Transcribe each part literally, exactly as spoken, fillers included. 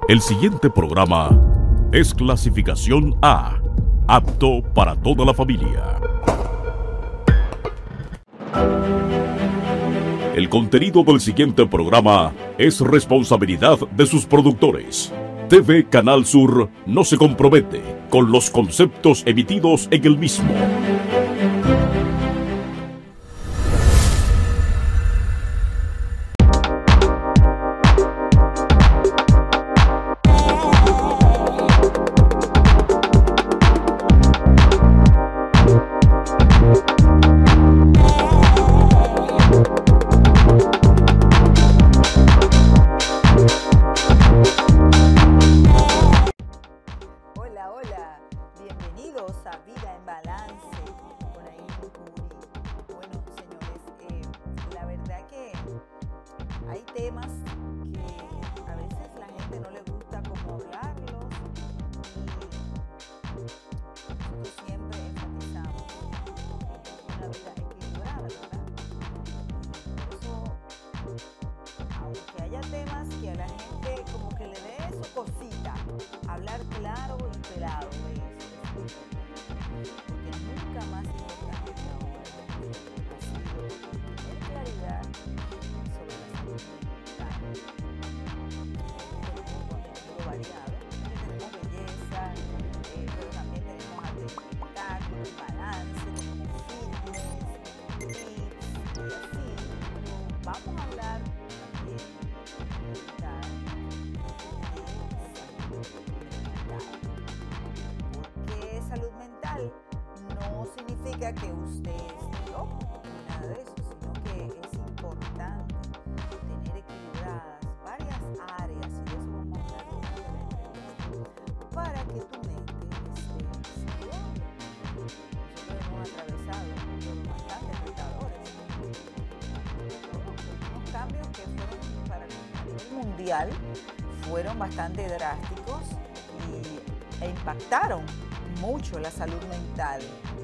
El siguiente programa es clasificación A, apto para toda la familia. El contenido del siguiente programa es responsabilidad de sus productores. T V Canal Sur no se compromete con los conceptos emitidos en el mismo. Que usted esté loco, nada de eso, sino que es importante tener equilibradas varias áreas, y de eso vamos a hablar durante la entrevista, para que tu mente esté saludable. Nosotros hemos atravesado por bastantes retadores, unos cambios que fueron para el nivel mundial, fueron bastante drásticos y, e impactaron mucho la salud mental.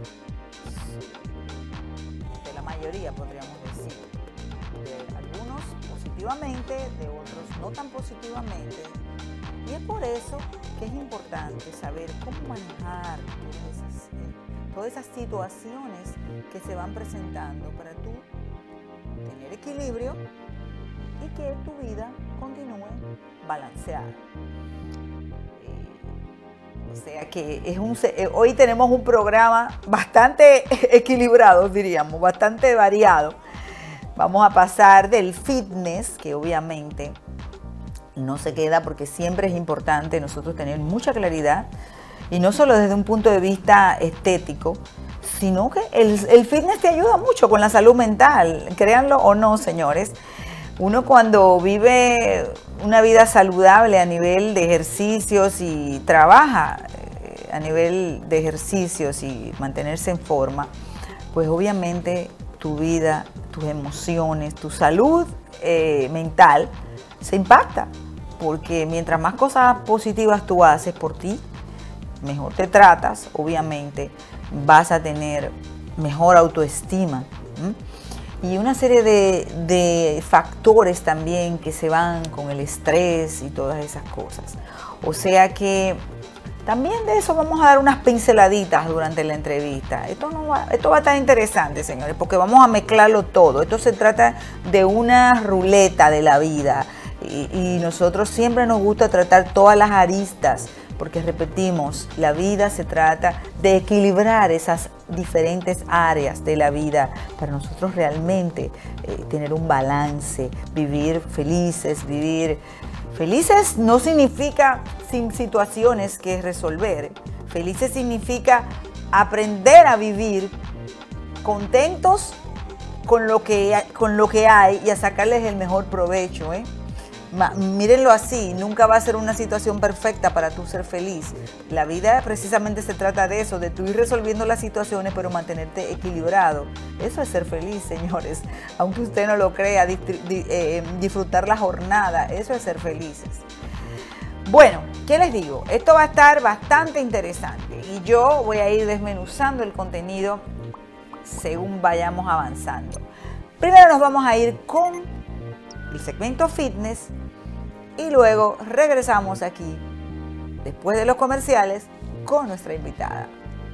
De la mayoría, podríamos decir, de algunos positivamente, de otros no tan positivamente, y es por eso que es importante saber cómo manejar todas esas, eh, todas esas situaciones que se van presentando para tú tener equilibrio y que tu vida continúe balanceada. O sea que es un, hoy tenemos un programa bastante equilibrado, diríamos, bastante variado. Vamos a pasar del fitness, que obviamente no se queda porque siempre es importante nosotros tener mucha claridad, y no solo desde un punto de vista estético, sino que el, el fitness te ayuda mucho con la salud mental, créanlo o no, señores. Uno cuando vive una vida saludable a nivel de ejercicios y trabaja eh, a nivel de ejercicios y mantenerse en forma, pues obviamente tu vida, tus emociones, tu salud eh, mental se impacta, porque mientras más cosas positivas tú haces por ti, mejor te tratas, obviamente vas a tener mejor autoestima. ¿Mm? Y una serie de, de factores también que se van con el estrés y todas esas cosas. O sea que también de eso vamos a dar unas pinceladitas durante la entrevista. Esto, no va, esto va a estar interesante, señores, porque vamos a mezclarlo todo. Esto se trata de una ruleta de la vida. Y, y nosotros siempre nos gusta tratar todas las aristas, porque repetimos, la vida se trata de equilibrar esas diferentes áreas de la vida para nosotros realmente eh, tener un balance, vivir felices, vivir felices no significa sin situaciones que resolver. Felices significa aprender a vivir contentos con lo que, con lo que hay y a sacarles el mejor provecho, ¿eh? Mírenlo así, nunca va a ser una situación perfecta para tú ser feliz. La vida precisamente se trata de eso, de tú ir resolviendo las situaciones, pero mantenerte equilibrado. Eso es ser feliz, señores. Aunque usted no lo crea, disfrutar la jornada, eso es ser felices. Bueno, ¿qué les digo? Esto va a estar bastante interesante y yo voy a ir desmenuzando el contenido según vayamos avanzando. Primero nos vamos a ir con el segmento fitness y luego regresamos aquí, después de los comerciales, con nuestra invitada.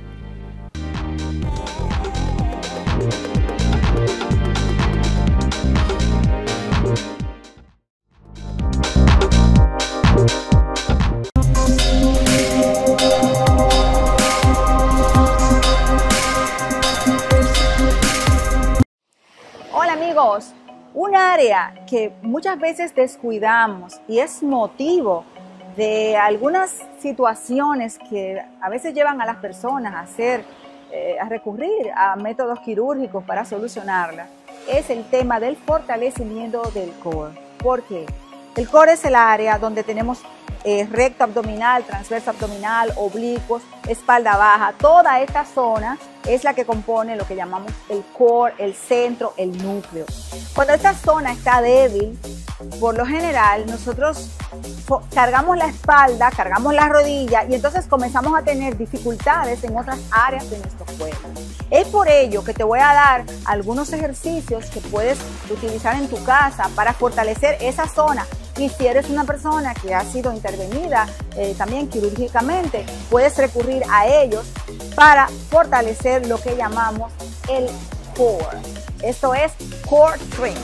Hola amigos, un área que muchas veces descuidamos y es motivo de algunas situaciones que a veces llevan a las personas a hacer, eh, a recurrir a métodos quirúrgicos para solucionarla, es el tema del fortalecimiento del core. ¿Por qué? El core es el área donde tenemos eh, recto abdominal, transverso abdominal, oblicuos, espalda baja. Toda esta zona es la que compone lo que llamamos el core, el centro, el núcleo. Cuando esta zona está débil, por lo general nosotros cargamos la espalda, cargamos la rodilla y entonces comenzamos a tener dificultades en otras áreas de nuestro cuerpo. Es por ello que te voy a dar algunos ejercicios que puedes utilizar en tu casa para fortalecer esa zona. Y si eres una persona que ha sido intervenida eh, también quirúrgicamente, puedes recurrir a ellos para fortalecer lo que llamamos el core. Esto es core training.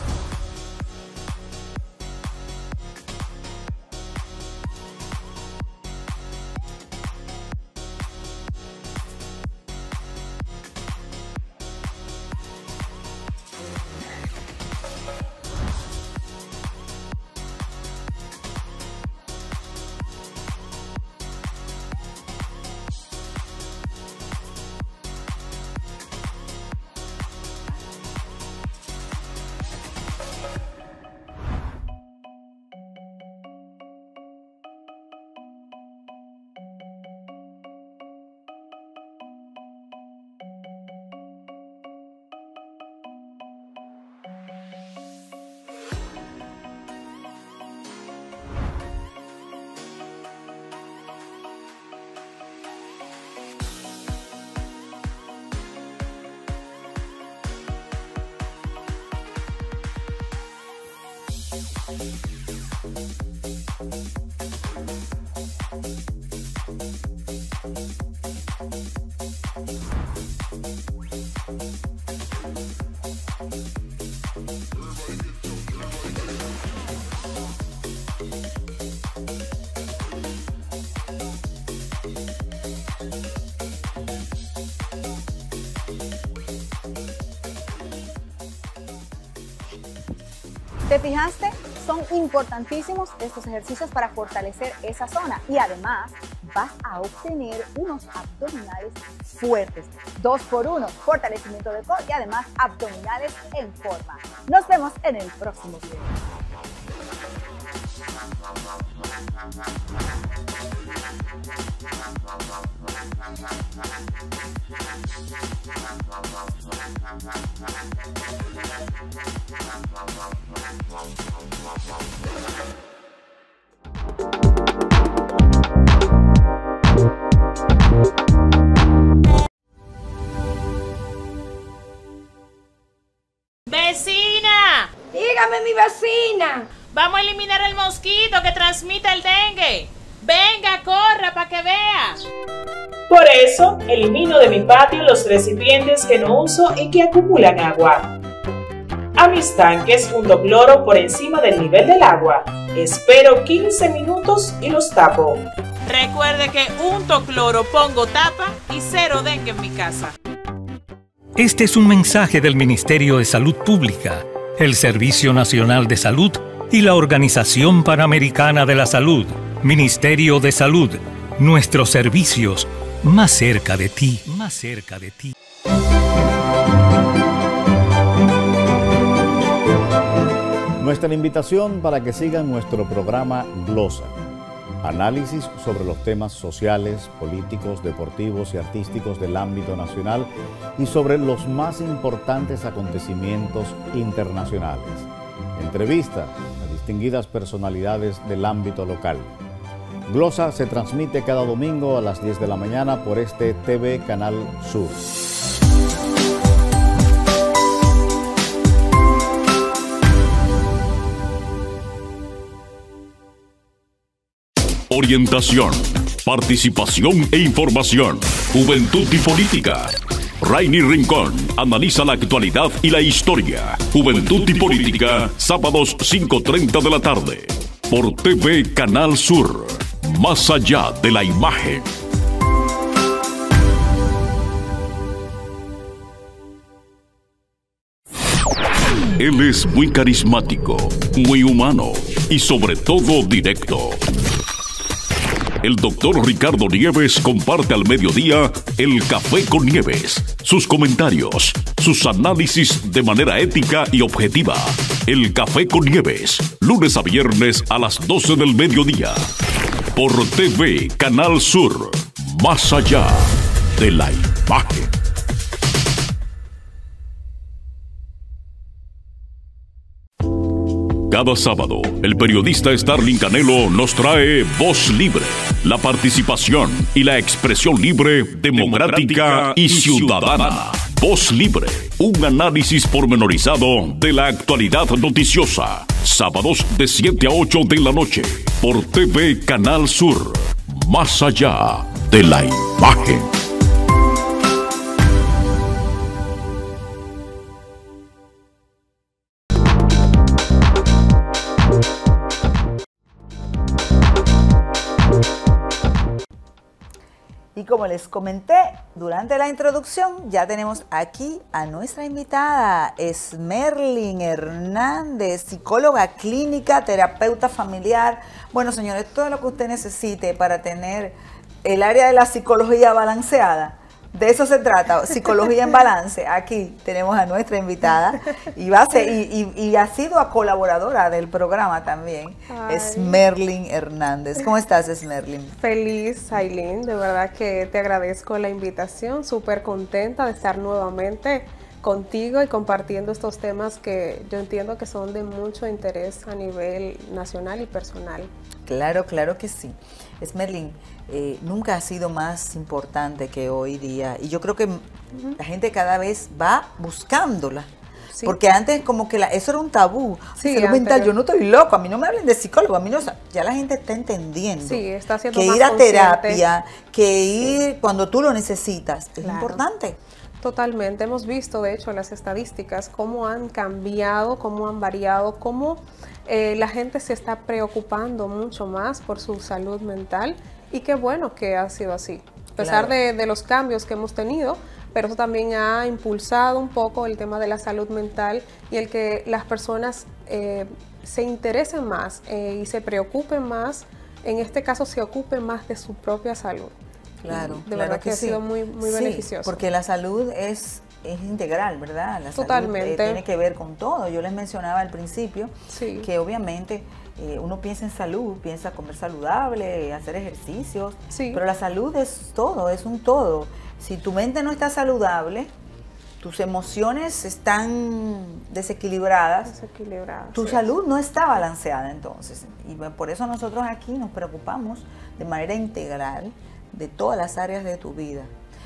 ¿Te fijaste? Son importantísimos estos ejercicios para fortalecer esa zona y además vas a obtener unos abdominales fuertes. Dos por uno, fortalecimiento de core y además abdominales en forma. Nos vemos en el próximo video. ¡Vecina! Dígame, mi vecina. Vamos a eliminar el mosquito que transmite el dengue. Venga, corra para que vea. Por eso, elimino de mi patio los recipientes que no uso y que acumulan agua. A mis tanques hundo cloro por encima del nivel del agua. Espero quince minutos y los tapo. Recuerde que unto cloro, pongo tapa y cero dengue en mi casa. Este es un mensaje del Ministerio de Salud Pública, el Servicio Nacional de Salud y la Organización Panamericana de la Salud. Ministerio de Salud, nuestros servicios más cerca de ti, más cerca de ti. Nuestra invitación para que sigan nuestro programa Glosa. Análisis sobre los temas sociales, políticos, deportivos y artísticos del ámbito nacional y sobre los más importantes acontecimientos internacionales. Entrevista a distinguidas personalidades del ámbito local. Glosa se transmite cada domingo a las diez de la mañana por este T V Canal Sur. orientación, participación e información, juventud y política. Rainy Rincón analiza la actualidad y la historia. Juventud y política, sábados cinco y treinta de la tarde. Por T V Canal Sur. Más allá de la imagen. Él es muy carismático, muy humano y sobre todo directo. El doctor Ricardo Nieves comparte al mediodía el Café con Nieves, sus comentarios, sus análisis de manera ética y objetiva. El Café con Nieves, lunes a viernes a las doce del mediodía. Por T V Canal Sur, más allá de la imagen. Cada sábado, el periodista Starling Canelo nos trae Voz Libre, la participación y la expresión libre, democrática, democrática y ciudadana. Voz Libre, un análisis pormenorizado de la actualidad noticiosa. Sábados de siete a ocho de la noche, por T V Canal Sur, más allá de la imagen. Y como les comenté durante la introducción, ya tenemos aquí a nuestra invitada, Esmerlin Hernández, psicóloga clínica, terapeuta familiar. Bueno, señores, todo lo que usted necesite para tener el área de la psicología balanceada. De eso se trata, psicología en balance. Aquí tenemos a nuestra invitada y, va a ser, y, y, y ha sido a colaboradora del programa también, Ay. Esmerlin Hernández. ¿Cómo estás, Esmerlin? Feliz, Ailín, de verdad que te agradezco la invitación, súper contenta de estar nuevamente contigo y compartiendo estos temas que yo entiendo que son de mucho interés a nivel nacional y personal. Claro, claro que sí. Esmerlin, eh, nunca ha sido más importante que hoy día y yo creo que uh-huh. la gente cada vez va buscándola. Sí. Porque antes como que la, eso era un tabú. Sí, salud mental, yo no estoy loco, a mí no me hablen de psicólogo, a mí no, ya la gente está entendiendo sí, está siendo que más ir a consciente. terapia, que ir sí. cuando tú lo necesitas, es claro. importante. Totalmente, hemos visto de hecho las estadísticas, cómo han cambiado, cómo han variado, cómo eh, la gente se está preocupando mucho más por su salud mental y qué bueno que ha sido así, a pesar claro. de, de los cambios que hemos tenido, pero eso también ha impulsado un poco el tema de la salud mental y el que las personas eh, se interesen más eh, y se preocupen más, en este caso se ocupen más de su propia salud. Claro, de claro verdad que, que sí. ha sido muy, muy sí, beneficioso. Porque la salud es, es integral, ¿verdad? La Totalmente. salud eh, tiene que ver con todo. Yo les mencionaba al principio sí. que obviamente eh, uno piensa en salud, piensa comer saludable, hacer ejercicios, sí. pero la salud es todo, es un todo. Si tu mente no está saludable, tus emociones están desequilibradas, desequilibradas tu sí. salud no está balanceada entonces. Y por eso nosotros aquí nos preocupamos de manera integral de todas las áreas de tu vida.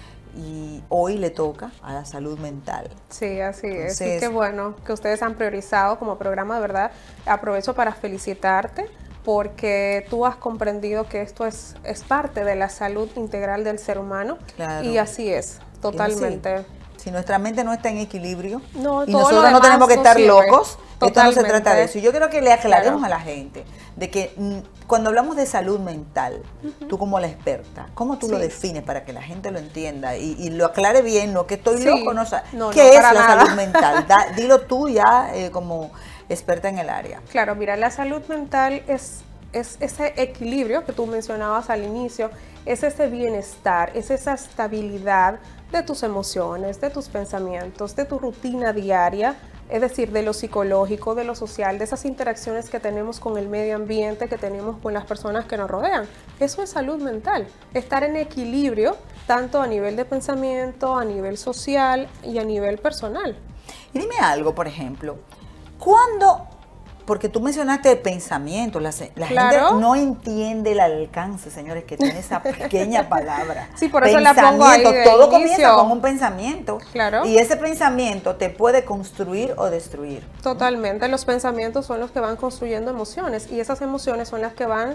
Y hoy le toca a la salud mental. Sí, así Entonces, es. Y qué bueno que ustedes han priorizado como programa, de verdad. Aprovecho para felicitarte porque tú has comprendido que esto es, es parte de la salud integral del ser humano. Claro. Y así es, totalmente. Es así. Si nuestra mente no está en equilibrio no, y nosotros no tenemos que estar sirve. locos, Totalmente. esto no se trata de eso. Y yo quiero que le aclaremos claro. a la gente de que mm, cuando hablamos de salud mental, uh-huh. tú como la experta, ¿cómo tú sí. lo defines para que la gente lo entienda y, y lo aclare bien? No que estoy sí. loco, no, no ¿qué no, es la nada. salud mental? Da, dilo tú ya eh, como experta en el área. Claro, mira, la salud mental es, es ese equilibrio que tú mencionabas al inicio, es ese bienestar, es esa estabilidad de tus emociones, de tus pensamientos, de tu rutina diaria, es decir, de lo psicológico, de lo social, de esas interacciones que tenemos con el medio ambiente, que tenemos con las personas que nos rodean. Eso es salud mental, estar en equilibrio tanto a nivel de pensamiento, a nivel social y a nivel personal. Y dime algo, por ejemplo, ¿cuándo? Porque tú mencionaste el pensamiento, la, la claro. gente no entiende el alcance, señores, que tiene esa pequeña palabra. Sí, por eso la pongo ahí de todo inicio. Comienza con un pensamiento. Claro. Y ese pensamiento te puede construir o destruir. Totalmente, los pensamientos son los que van construyendo emociones y esas emociones son las que van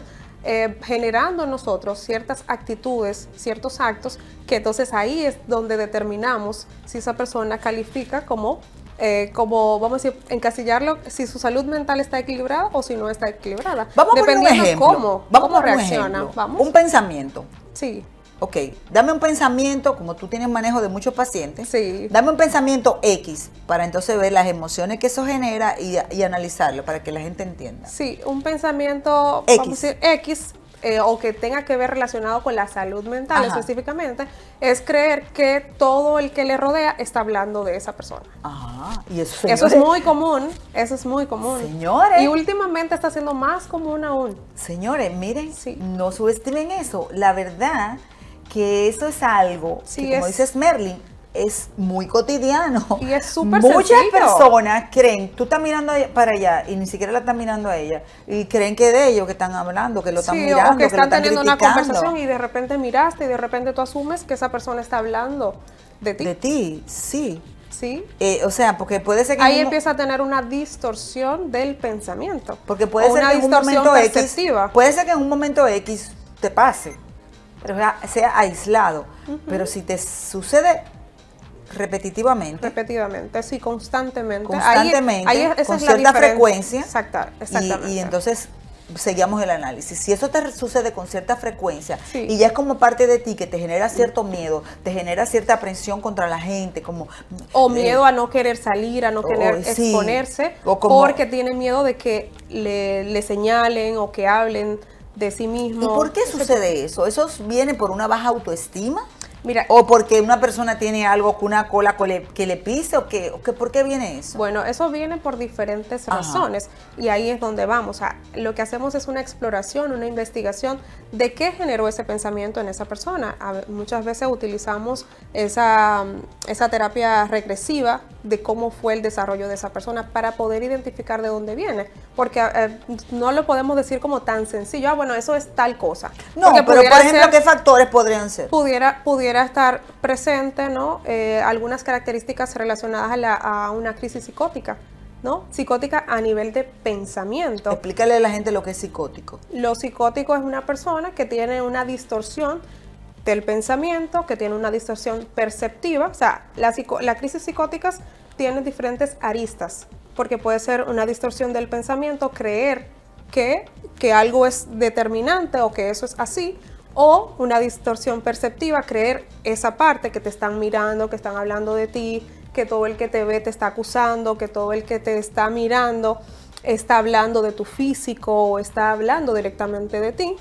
eh, generando en nosotros ciertas actitudes, ciertos actos, que entonces ahí es donde determinamos si esa persona califica como, eh, como vamos a decir, encasillarlo, si su salud mental está equilibrada o si no está equilibrada. Vamos a poner un ejemplo. Cómo, Vamos cómo a poner un reacciona. ejemplo. ¿Vamos? Un pensamiento. Sí. Ok, dame un pensamiento, como tú tienes manejo de muchos pacientes, sí. dame un pensamiento X para entonces ver las emociones que eso genera y, y analizarlo para que la gente entienda. Sí, un pensamiento X, vamos a decir, X eh, o que tenga que ver relacionado con la salud mental. Ajá. Específicamente, es creer que todo el que le rodea está hablando de esa persona. Ajá. Y eso, señores, eso es muy común, eso es muy común. Señores. Y últimamente está siendo más común aún. Señores, miren, sí. no subestimen eso. La verdad que eso es algo sí, que, como es, dices Merlin, es muy cotidiano. Y es súper Muchas sencillo. personas creen, tú estás mirando para allá y ni siquiera la estás mirando a ella, y creen que de ellos que están hablando, que lo están sí, mirando, o que están que lo están teniendo criticando. una conversación y de repente miraste y de repente tú asumes que esa persona está hablando de ti. De ti, sí. Sí. Eh, o sea, porque puede ser que... Ahí un, empieza a tener una distorsión del pensamiento. Porque puede ser una que en un momento perceptiva. X, puede ser que en un momento X te pase, pero sea aislado. Uh-huh. Pero si te sucede repetitivamente. Repetitivamente, sí, constantemente. Constantemente, ahí, ahí esa con es la cierta diferencia. frecuencia. Exacta, exactamente. Y, y entonces seguimos el análisis. Si eso te sucede con cierta frecuencia sí. y ya es como parte de ti, que te genera cierto miedo, te genera cierta aprensión contra la gente, como... O miedo eh, a no querer salir, a no querer oh, sí. exponerse, o como, porque tiene miedo de que le, le señalen o que hablen de sí mismo. ¿Y por qué sucede eso? ¿Eso viene por una baja autoestima? Mira, ¿O porque una persona tiene algo con una cola que le, que le pise? ¿O qué, o qué, por qué viene eso? Bueno, eso viene por diferentes Ajá. razones. Y ahí es donde vamos. O sea, lo que hacemos es una exploración, una investigación de qué generó ese pensamiento en esa persona. A ver, muchas veces utilizamos esa, esa terapia regresiva de cómo fue el desarrollo de esa persona para poder identificar de dónde viene. Porque eh, no lo podemos decir como tan sencillo. Ah, bueno, eso es tal cosa. No, Porque pero por ejemplo, ser, ¿qué factores podrían ser? Pudiera, pudiera estar presente, ¿no? Eh, algunas características relacionadas a, la, a una crisis psicótica, ¿no? Psicótica a nivel de pensamiento. Explícale a la gente lo que es psicótico. Lo psicótico es una persona que tiene una distorsión del pensamiento, que tiene una distorsión perceptiva. O sea, la, psico, la crisis psicóticas tiene diferentes aristas, porque puede ser una distorsión del pensamiento, creer que, que algo es determinante o que eso es así, o una distorsión perceptiva, creer esa parte que te están mirando, que están hablando de ti, que todo el que te ve te está acusando, que todo el que te está mirando está hablando de tu físico o está hablando directamente de ti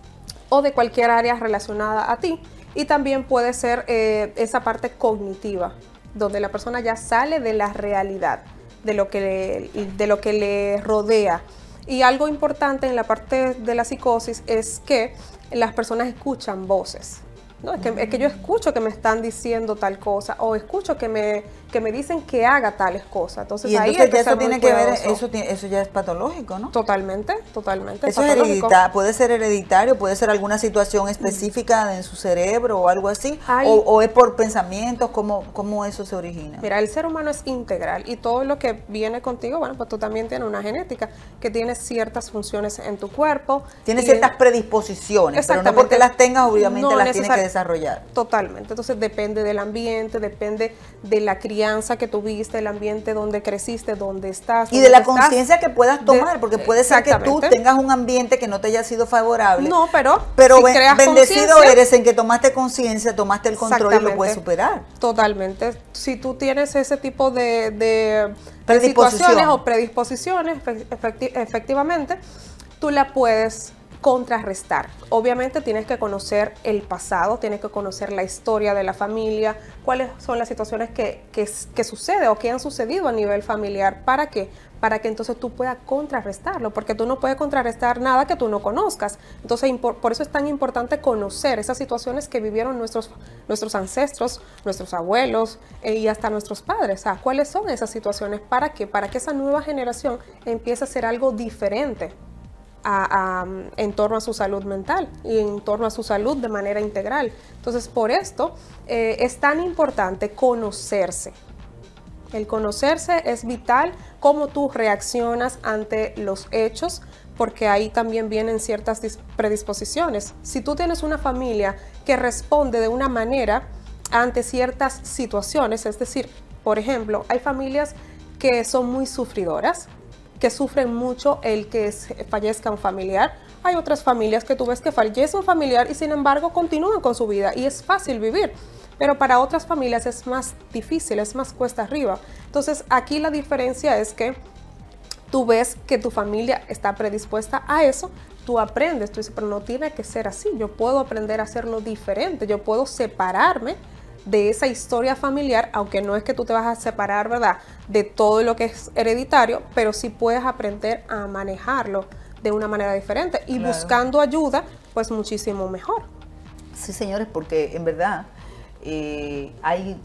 o de cualquier área relacionada a ti. Y también puede ser eh, esa parte cognitiva, donde la persona ya sale de la realidad, de lo que le, de lo que le rodea. Y algo importante en la parte de la psicosis es que las personas escuchan voces. No, es que, es que yo escucho que me están diciendo tal cosa o escucho que me, que me dicen que haga tales cosas. Entonces, y ahí entonces hay ya eso tiene que ver, eso, tiene, eso ya es patológico, ¿no? Totalmente, totalmente. Eso es hereditario, puede ser hereditario, puede ser alguna situación específica en su cerebro o algo así, o, o es por pensamientos, ¿cómo, cómo eso se origina? Mira, el ser humano es integral y todo lo que viene contigo, bueno, pues tú también tienes una genética que tiene ciertas funciones en tu cuerpo. Tiene ciertas en, predisposiciones, pero no porque las tengas, obviamente no las tienes que desarrollar. Totalmente, entonces depende del ambiente, depende de la crianza que tuviste, el ambiente donde creciste, donde estás. Y de la conciencia que puedas tomar, de, porque puede ser que tú tengas un ambiente que no te haya sido favorable. No, pero, pero si ben, bendecido eres en que tomaste conciencia, tomaste el control y lo puedes superar. Totalmente. Si tú tienes ese tipo de, de, de situaciones o predisposiciones, efecti efectivamente, tú la puedes contrarrestar. Obviamente tienes que conocer el pasado, tienes que conocer la historia de la familia, cuáles son las situaciones que, que, que suceden o que han sucedido a nivel familiar. ¿Para qué? Para que entonces tú puedas contrarrestarlo, porque tú no puedes contrarrestar nada que tú no conozcas. Entonces, por eso es tan importante conocer esas situaciones que vivieron nuestros, nuestros ancestros, nuestros abuelos eh, y hasta nuestros padres. O sea, ¿cuáles son esas situaciones? ¿Para qué? Para que esa nueva generación empiece a hacer algo diferente A, a, en torno a su salud mental y en torno a su salud de manera integral. Entonces, por esto eh, es tan importante conocerse. El conocerse es vital, cómo tú reaccionas ante los hechos, porque ahí también vienen ciertas predisposiciones. Si tú tienes una familia que responde de una manera ante ciertas situaciones, es decir, por ejemplo, hay familias que son muy sufridoras, que sufren mucho el que fallezca un familiar. Hay otras familias que tú ves que fallece un familiar y sin embargo continúan con su vida y es fácil vivir. Pero para otras familias es más difícil, es más cuesta arriba. Entonces aquí la diferencia es que tú ves que tu familia está predispuesta a eso, tú aprendes, tú dices, pero no tiene que ser así, yo puedo aprender a hacerlo diferente, yo puedo separarme de esa historia familiar, aunque no es que tú te vas a separar, ¿verdad?, de todo lo que es hereditario, pero sí puedes aprender a manejarlo de una manera diferente y claro, buscando ayuda, pues muchísimo mejor. Sí, señores, porque en verdad eh, hay,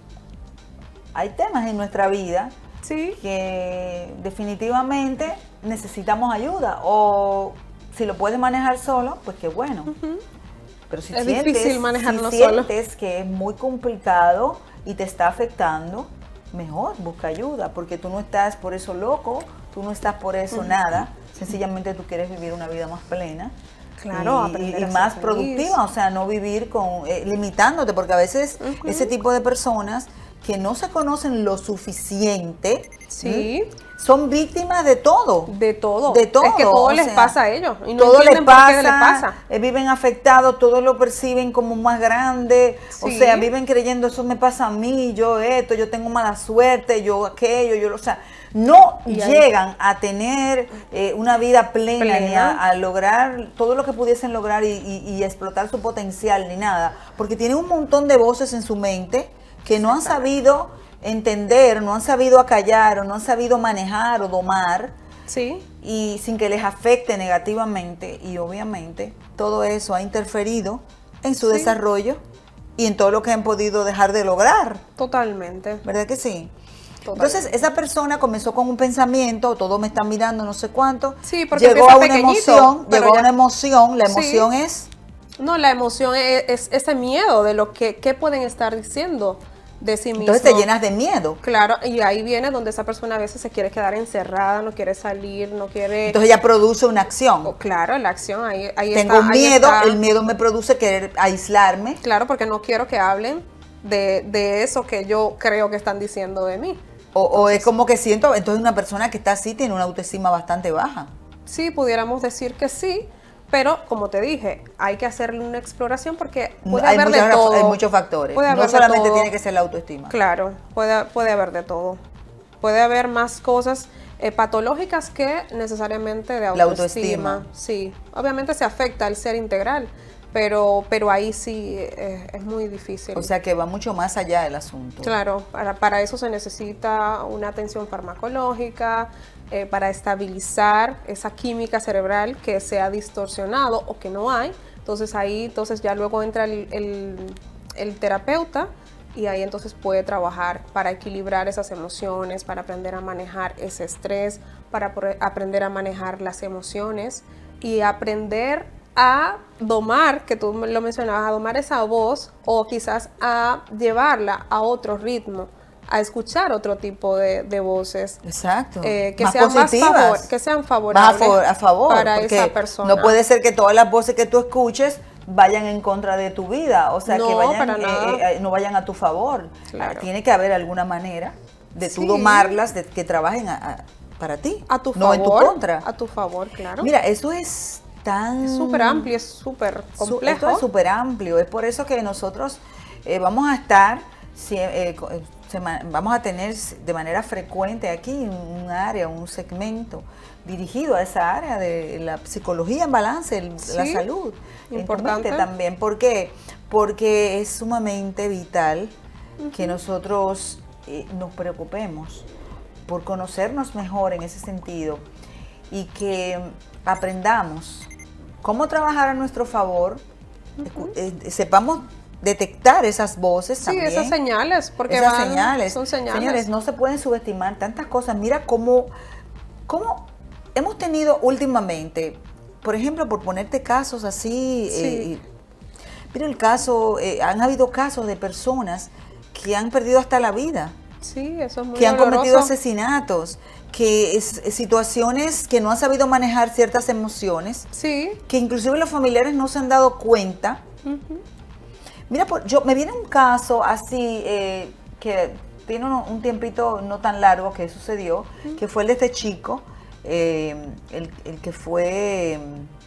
hay temas en nuestra vida sí, que definitivamente necesitamos ayuda, o si lo puedes manejar solo, pues qué bueno. Uh-huh. Pero si es sientes, difícil manejarlo si solo. sientes que es muy complicado y te está afectando, mejor busca ayuda, porque tú no estás por eso loco, tú no estás por eso uh-huh, nada, sencillamente tú quieres vivir una vida más plena. Claro, y, y más productiva, o sea, no vivir con eh, limitándote, porque a veces uh-huh, ese tipo de personas que no se conocen lo suficiente, sí, son víctimas de todo. De todo. De todo. Es que todo les sea, pasa a ellos. Y no todo les pasa, por qué les pasa. Eh, viven afectados, todo lo perciben como más grande. Sí. O sea, viven creyendo, eso me pasa a mí, yo esto, yo tengo mala suerte, yo aquello, yo, o sea, no y llegan ahí a tener eh, una vida plena, plena. ni a, a lograr todo lo que pudiesen lograr y, y, y explotar su potencial, ni nada. Porque tienen un montón de voces en su mente que no han sabido entender, no han sabido acallar o no han sabido manejar o domar, sí, y sin que les afecte negativamente, y obviamente todo eso ha interferido en su sí, desarrollo y en todo lo que han podido dejar de lograr. Totalmente. ¿Verdad que sí? Totalmente. Entonces esa persona comenzó con un pensamiento, todo me están mirando, no sé cuánto, sí, porque llegó a una emoción, llegó a una emoción, la emoción sí, es... No, la emoción es, es ese miedo de lo que, que pueden estar diciendo de sí mismo. Entonces te llenas de miedo. Claro, y ahí viene donde esa persona a veces se quiere quedar encerrada, no quiere salir, no quiere... Entonces ya produce una acción. Oh, claro, la acción, ahí, ahí Tengo está. Tengo miedo, el miedo me produce querer aislarme. Claro, porque no quiero que hablen de, de eso que yo creo que están diciendo de mí. O, o es como que siento, entonces una persona que está así tiene una autoestima bastante baja. Sí, pudiéramos decir que sí. Pero, como te dije, hay que hacerle una exploración porque puede hay haber muchas, de todo. Hay muchos factores. Puede no haber solamente tiene que ser la autoestima. Claro, puede, puede haber de todo. Puede haber más cosas eh, patológicas que necesariamente de autoestima. La autoestima. Sí, obviamente se afecta al ser integral, pero, pero ahí sí eh, es muy difícil. O sea que va mucho más allá del asunto. Claro, para, para eso se necesita una atención farmacológica, Eh, para estabilizar esa química cerebral que se ha distorsionado o que no hay. Entonces ahí entonces ya luego entra el, el, el terapeuta y ahí entonces puede trabajar para equilibrar esas emociones, para aprender a manejar ese estrés, para aprender a manejar las emociones y aprender a domar, que tú lo mencionabas, a domar esa voz o quizás a llevarla a otro ritmo, a escuchar otro tipo de, de voces. Exacto. Eh, que, más sean más favor, que sean favorables más a, favor, a favor, para esa persona. No puede ser que todas las voces que tú escuches vayan en contra de tu vida, o sea, no, que vayan, para nada. Eh, eh, no vayan a tu favor. Claro. Tiene que haber alguna manera de tú sí, domarlas, de que trabajen a, a, para ti, a tu no favor, en tu contra. A tu favor, claro. Mira, eso es tan... Es súper amplio, es súper complejo. Esto es súper amplio, es por eso que nosotros eh, vamos a estar... Si, eh, Se, vamos a tener de manera frecuente aquí un área, un segmento dirigido a esa área de la psicología en balance, el, sí, la salud. Importante también. ¿Por qué? Porque es sumamente vital uh-huh, que nosotros eh, nos preocupemos por conocernos mejor en ese sentido y que aprendamos cómo trabajar a nuestro favor, uh-huh, eh, sepamos detectar esas voces, sí, también. esas señales, porque esas van, señales. son señales. Señores, no se pueden subestimar tantas cosas. Mira cómo, cómo hemos tenido últimamente, por ejemplo, por ponerte casos así, sí, eh, mira el caso, eh, han habido casos de personas que han perdido hasta la vida. Sí, eso es muy que han doloroso. cometido asesinatos, que es, es situaciones que no han sabido manejar ciertas emociones, sí, que inclusive los familiares no se han dado cuenta. Uh-huh. Mira, yo me viene un caso así eh, que tiene un, un tiempito no tan largo que sucedió, uh-huh. que fue el de este chico, eh, el, el que fue...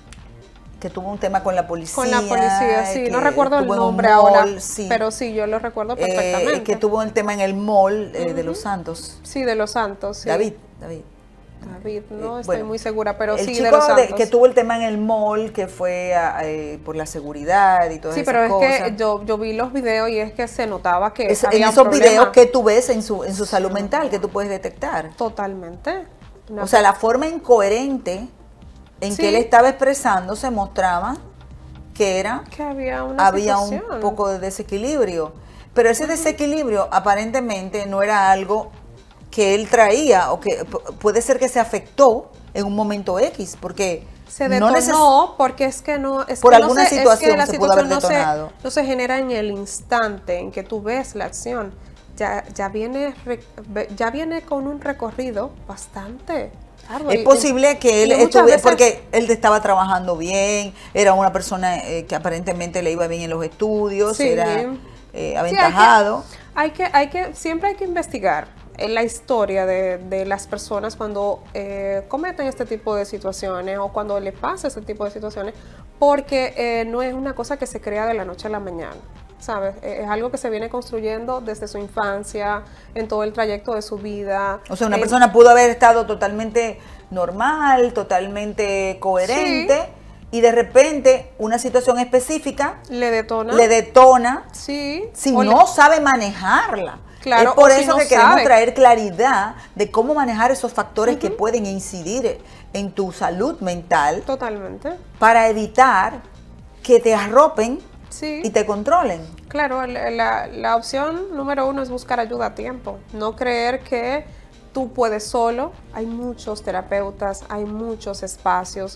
que tuvo un tema con la policía. Con la policía, sí. No recuerdo el nombre ahora, sí. Pero sí, yo lo recuerdo perfectamente. Eh, que tuvo el tema en el mall eh, uh-huh. de Los Santos. Sí, de Los Santos, sí. David, David. David, no eh, estoy bueno, muy segura, pero el sí chico de Los Santos. De, que tuvo el tema en el mall, que fue eh, por la seguridad y todas sí, esas cosas. Sí, pero es que yo, yo vi los videos y es que se notaba que es, había en esos problema. videos que tú ves en su, en su salud mental, que tú puedes detectar. Totalmente. No. O sea, la forma incoherente en sí. que él estaba expresándose mostraba que era que había, una había un poco de desequilibrio, pero ese uh-huh. desequilibrio aparentemente no era algo que él traía, o que puede ser que se afectó en un momento X, porque se detonó, no neces- porque es que no es por que alguna no se, situación es que la se situación pudo haber detonado. No se, no se genera en el instante en que tú ves la acción, ya ya viene ya viene con un recorrido bastante. Claro, es y, posible que él estuviera, veces, porque él estaba trabajando bien, era una persona eh, que aparentemente le iba bien en los estudios, sí, era eh, aventajado. Sí, hay, que, hay, que, hay que, siempre hay que investigar en la historia de, de las personas cuando eh, cometen este tipo de situaciones o cuando le pasa este tipo de situaciones, porque eh, no es una cosa que se crea de la noche a la mañana. ¿Sabes? Es algo que se viene construyendo desde su infancia, en todo el trayecto de su vida. O sea, una en... persona pudo haber estado totalmente normal, totalmente coherente, sí. y de repente una situación específica le detona, le detona sí. si o no le... sabe manejarla. Claro, es por o si eso no que queremos sabe. traer claridad de cómo manejar esos factores uh-huh. que pueden incidir en tu salud mental. Totalmente. Para evitar que te arropen sí. y te controlen. Claro, la, la opción número uno es buscar ayuda a tiempo. No creer que tú puedes solo. Hay muchos terapeutas, hay muchos espacios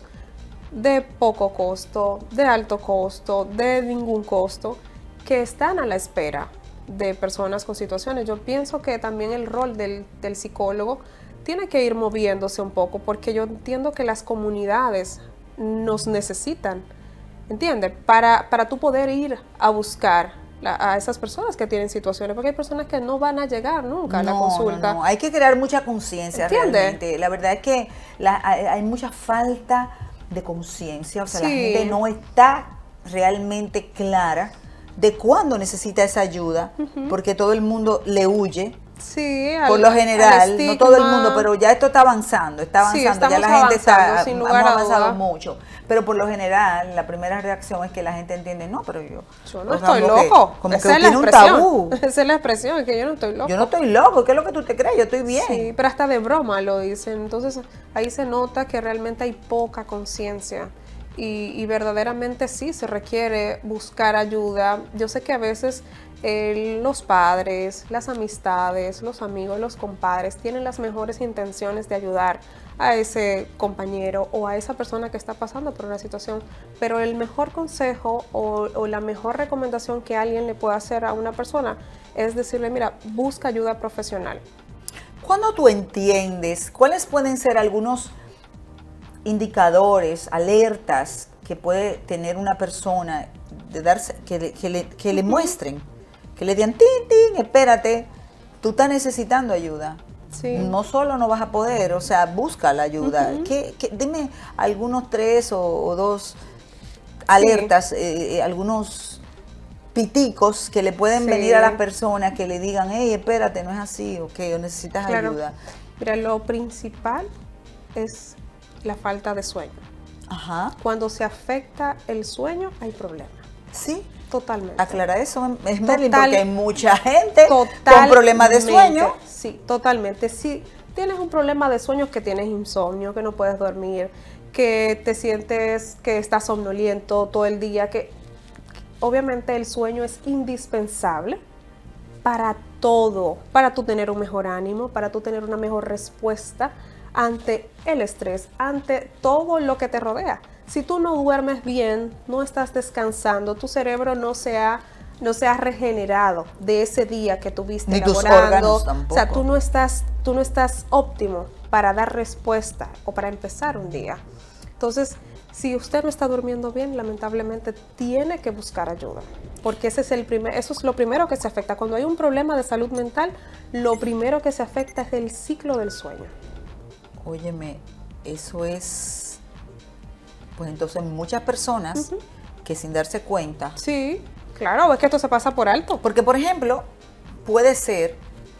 de poco costo, de alto costo, de ningún costo, que están a la espera de personas con situaciones. Yo pienso que también el rol del, del psicólogo tiene que ir moviéndose un poco, porque yo entiendo que las comunidades nos necesitan. ¿Entiendes? Para, para tú poder ir a buscar la, a esas personas que tienen situaciones, porque hay personas que no van a llegar nunca no, a la consulta. No, no, hay que crear mucha conciencia realmente. La verdad es que la, hay, hay mucha falta de conciencia, o sea, sí. la gente no está realmente clara de cuándo necesita esa ayuda, uh-huh. porque todo el mundo le huye. Sí, por al, lo general, no todo el mundo, pero ya esto está avanzando, está avanzando, sí, ya la gente está, sin hemos lugar a avanzado duda. mucho, pero por lo general, la primera reacción es que la gente entiende, no, pero yo, yo no estoy loco, que, como esa que es la tiene un tabú. Esa es la expresión, que yo no estoy loco. Yo no estoy loco, ¿qué es lo que tú te crees? Yo estoy bien. Sí, pero hasta de broma lo dicen, entonces ahí se nota que realmente hay poca conciencia. Y, y verdaderamente sí se requiere buscar ayuda. Yo sé que a veces eh, los padres, las amistades, los amigos, los compadres tienen las mejores intenciones de ayudar a ese compañero o a esa persona que está pasando por una situación, pero el mejor consejo o, o la mejor recomendación que alguien le puede hacer a una persona es decirle, mira, busca ayuda profesional. ¿Cuándo tú entiendes cuáles pueden ser algunos indicadores, alertas que puede tener una persona de darse, que le, que le, que le muestren, que le digan, tin, tin, espérate, tú estás necesitando ayuda? Sí. No solo no vas a poder, o sea, busca la ayuda. Uh-huh. ¿Qué, qué, dime algunos tres o, o dos alertas, sí. eh, algunos piticos que le pueden sí. venir a las personas que le digan, hey, espérate, no es así, ok, o necesitas claro. ayuda. Mira, lo principal es la falta de sueño. Ajá. Cuando se afecta el sueño, hay problema. Sí. Totalmente. Aclara eso, es Merlin, porque hay mucha gente con problemas de sueño. Sí, totalmente. Si tienes un problema de sueño, que tienes insomnio, que no puedes dormir, que te sientes que estás somnoliento todo el día, que obviamente el sueño es indispensable para todo, para tú tener un mejor ánimo, para tú tener una mejor respuesta ante el estrés, ante todo lo que te rodea. Si tú no duermes bien, no estás descansando, tu cerebro no se ha, no se ha regenerado de ese día que tuviste ni elaborando. Tus órganos tampoco. O sea, tú no estás, tú no estás óptimo para dar respuesta o para empezar un día. Entonces, si usted no está durmiendo bien, lamentablemente tiene que buscar ayuda, porque ese es el primer, eso es lo primero que se afecta. Cuando hay un problema de salud mental, lo primero que se afecta es el ciclo del sueño. Óyeme, eso es, pues entonces muchas personas uh-huh. que sin darse cuenta. Sí, claro, es que esto se pasa por alto. Porque, por ejemplo, puede ser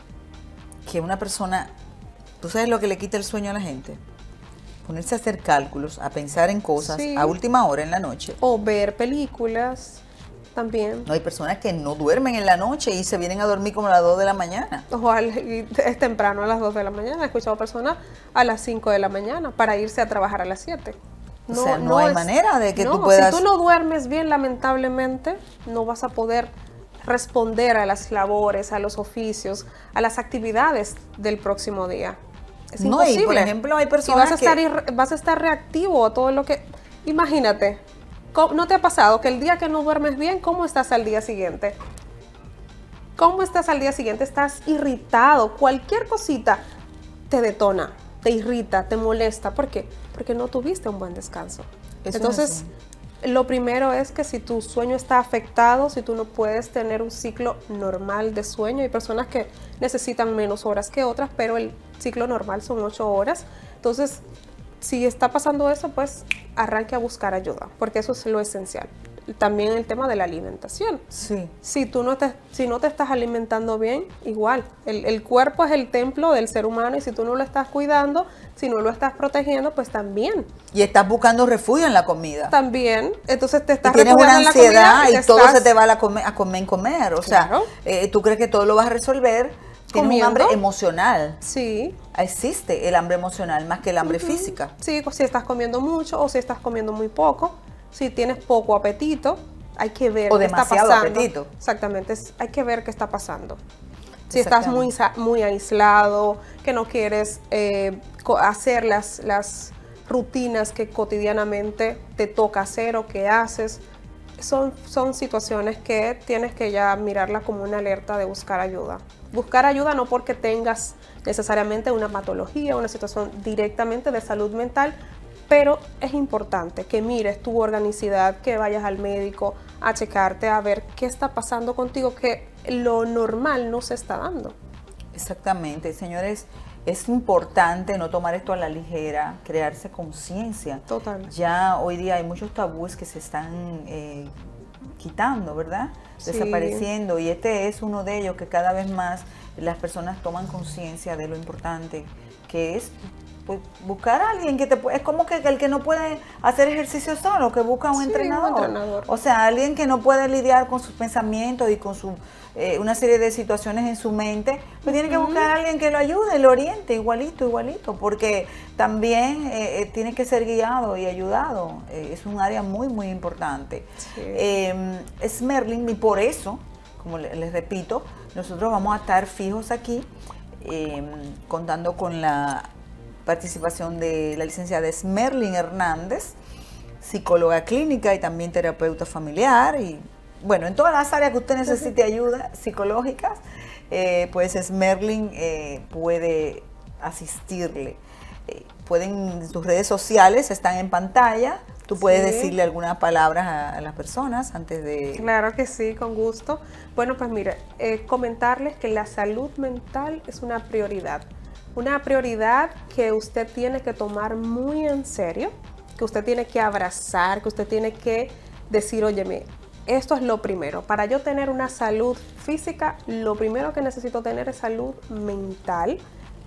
que una persona, ¿tú sabes lo que le quita el sueño a la gente? Ponerse a hacer cálculos, a pensar en cosas sí. a última hora en la noche. O ver películas también. No, hay personas que no duermen en la noche y se vienen a dormir como a las dos de la mañana. O al, es temprano a las dos de la mañana. He escuchado personas a las cinco de la mañana para irse a trabajar a las siete. No, o sea, no, no hay es, manera de que no, tú puedas... Si tú no duermes bien, lamentablemente, no vas a poder responder a las labores, a los oficios, a las actividades del próximo día. Es no, imposible. Y por ejemplo, hay personas y vas a que... estar vas a estar reactivo a todo lo que... Imagínate, ¿no te ha pasado que el día que no duermes bien, cómo estás al día siguiente? ¿Cómo estás al día siguiente? Estás irritado. Cualquier cosita te detona, te irrita, te molesta. ¿Por qué? Porque no tuviste un buen descanso. Eso Entonces, es lo primero es que si tu sueño está afectado, si tú no puedes tener un ciclo normal de sueño, hay personas que necesitan menos horas que otras, pero el ciclo normal son ocho horas. Entonces, si está pasando eso, pues arranque a buscar ayuda, porque eso es lo esencial. También el tema de la alimentación. Sí. Si tú no te, si no te estás alimentando bien, igual. El, el cuerpo es el templo del ser humano y si tú no lo estás cuidando, si no lo estás protegiendo, pues también. Y estás buscando refugio en la comida. También. Entonces te estás y tienes una ansiedad y, y todo estás... se te va a, la comer, a comer en comer. O claro. sea, eh, tú crees que todo lo vas a resolver. Tienes un hambre emocional. Sí. Existe el hambre emocional más que el hambre uh-huh. física. Sí, si estás comiendo mucho o si estás comiendo muy poco. Si tienes poco apetito, hay que ver o qué está demasiado pasando. apetito. Exactamente, es, hay que ver qué está pasando. Si estás muy, muy aislado, que no quieres eh, hacer las, las rutinas que cotidianamente te toca hacer o que haces, son, son situaciones que tienes que ya mirarlas como una alerta de buscar ayuda. Buscar ayuda no porque tengas necesariamente una patología, una situación directamente de salud mental, pero es importante que mires tu organicidad, que vayas al médico a checarte, a ver qué está pasando contigo, que lo normal no se está dando. Exactamente, señores, es importante no tomar esto a la ligera, crearse conciencia. Total. Ya hoy día hay muchos tabúes que se están eh, quitando, ¿verdad? Sí. Desapareciendo, y este es uno de ellos, que cada vez más las personas toman conciencia de lo importante que es. Pues buscar a alguien que te puede, es como que el que no puede hacer ejercicio solo, que busca un, sí, entrenador. un entrenador. O sea, alguien que no puede lidiar con sus pensamientos y con su eh, una serie de situaciones en su mente, pues uh-huh. tiene que buscar a alguien que lo ayude, lo oriente, igualito, igualito, porque también eh, eh, tiene que ser guiado y ayudado. Eh, es un área muy, muy importante. Sí. Eh, Smerling, y por eso, como les, les repito, nosotros vamos a estar fijos aquí, eh, contando con la participación de la licenciada Smerling Hernández, psicóloga clínica y también terapeuta familiar, y bueno, en todas las áreas que usted necesite ayuda psicológicas, eh, pues Smerling eh, puede asistirle. Eh, pueden, sus redes sociales están en pantalla, tú puedes sí. decirle algunas palabras a, a las personas antes de... Claro que sí, con gusto. Bueno, pues mire, eh, comentarles que la salud mental es una prioridad. Una prioridad que usted tiene que tomar muy en serio, que usted tiene que abrazar, que usted tiene que decir, óyeme, esto es lo primero. Para yo tener una salud física, lo primero que necesito tener es salud mental.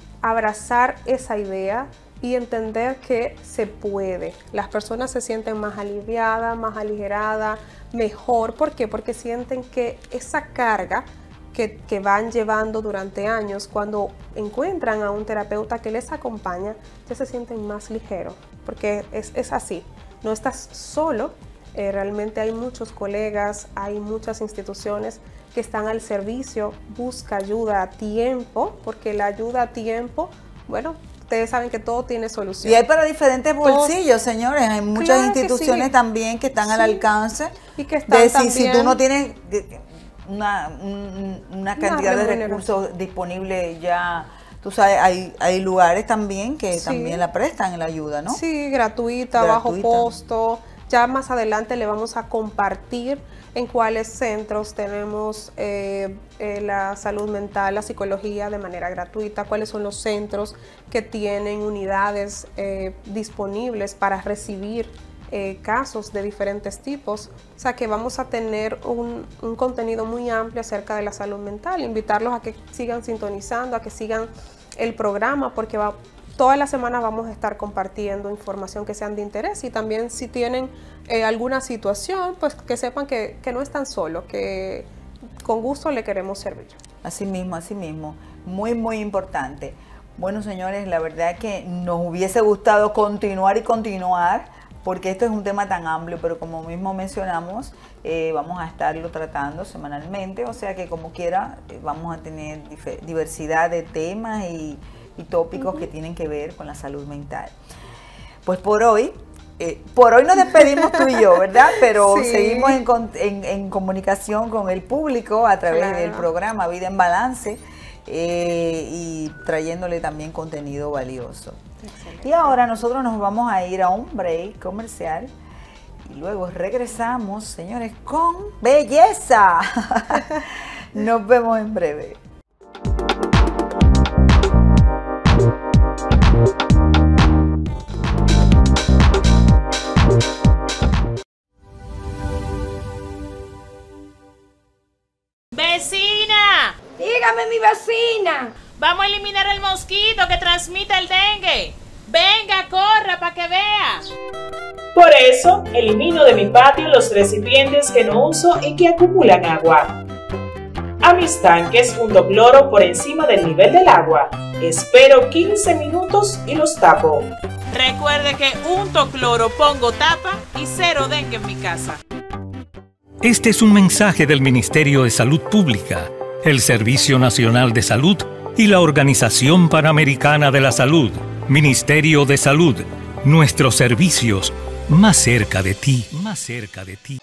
Abrazar esa idea y entender que se puede. Las personas se sienten más aliviadas, más aligeradas, mejor. ¿Por qué? Porque sienten que esa carga Que, que van llevando durante años, cuando encuentran a un terapeuta que les acompaña, ya se sienten más ligeros, porque es, es así, no estás solo, eh, realmente hay muchos colegas, hay muchas instituciones que están al servicio, busca ayuda a tiempo, porque la ayuda a tiempo, bueno, ustedes saben que todo tiene solución. Y hay para diferentes bolsillos, señores, hay muchas claro instituciones sí. también que están sí. al alcance, y que están de también, si, si tú no tienes... De, Una, una cantidad de recursos disponibles ya tú sabes, hay, hay lugares también que Sí. también la prestan la ayuda, ¿no? Sí, gratuita, Gratuita. bajo costo. Ya más adelante le vamos a compartir en cuáles centros tenemos eh, eh, la salud mental, la psicología de manera gratuita, cuáles son los centros que tienen unidades eh, disponibles para recibir eh, casos de diferentes tipos. O sea que vamos a tener un, un contenido muy amplio acerca de la salud mental, invitarlos a que sigan sintonizando, a que sigan el programa, porque va, todas las semanas vamos a estar compartiendo información que sean de interés, y también si tienen eh, alguna situación, pues que sepan que, que no están solos, que con gusto le queremos servir. Así mismo, así mismo. Muy, muy importante. Bueno, señores, la verdad que nos hubiese gustado continuar y continuar, porque esto es un tema tan amplio, pero como mismo mencionamos, eh, vamos a estarlo tratando semanalmente, o sea que como quiera eh, vamos a tener diversidad de temas y, y tópicos uh-huh. que tienen que ver con la salud mental. Pues por hoy, eh, por hoy nos despedimos tú y yo, ¿verdad? Pero sí. seguimos en, en, en comunicación con el público a través claro. del programa Vida en Balance eh, y trayéndole también contenido valioso. Excelente. Y ahora nosotros nos vamos a ir a un break comercial y luego regresamos, señores, con belleza. Nos vemos en breve. ¡Vecina! Dígame, mi vecina. Vamos a eliminar el mosquito que transmite el dengue. Venga, corra para que vea. Por eso, elimino de mi patio los recipientes que no uso y que acumulan agua. A mis tanques hundo cloro por encima del nivel del agua. Espero quince minutos y los tapo. Recuerde que unto cloro, pongo tapa y cero dengue en mi casa. Este es un mensaje del Ministerio de Salud Pública, el Servicio Nacional de Salud y la Organización Panamericana de la Salud. Ministerio de Salud, nuestros servicios más cerca de ti, más cerca de ti.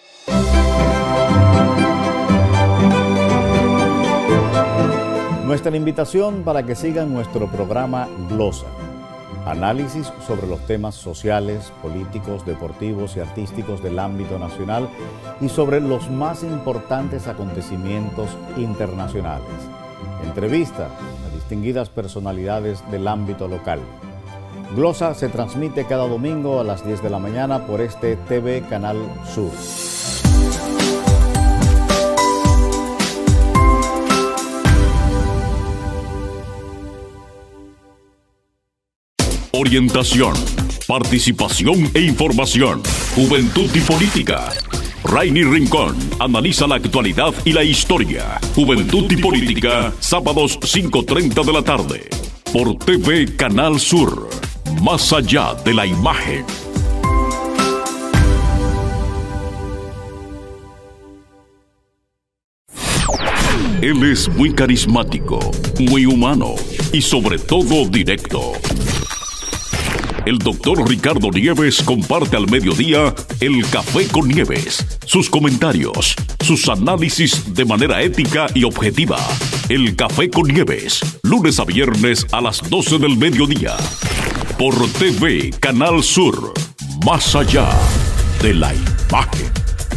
Nuestra invitación para que sigan nuestro programa Glosa. Análisis sobre los temas sociales, políticos, deportivos y artísticos del ámbito nacional y sobre los más importantes acontecimientos internacionales. Entrevista a distinguidas personalidades del ámbito local. Glosa se transmite cada domingo a las diez de la mañana por este T V Canal Sur. Orientación, participación e información. Juventud y política. Rainy Rincón analiza la actualidad y la historia. Juventud y política, sábados cinco treinta de la tarde. Por T V Canal Sur. Más allá de la imagen. Él es muy carismático, muy humano y sobre todo directo. El doctor Ricardo Nieves comparte al mediodía el Café con Nieves, sus comentarios, sus análisis de manera ética y objetiva. El Café con Nieves, lunes a viernes a las doce del mediodía. Por T V Canal Sur, más allá de la imagen.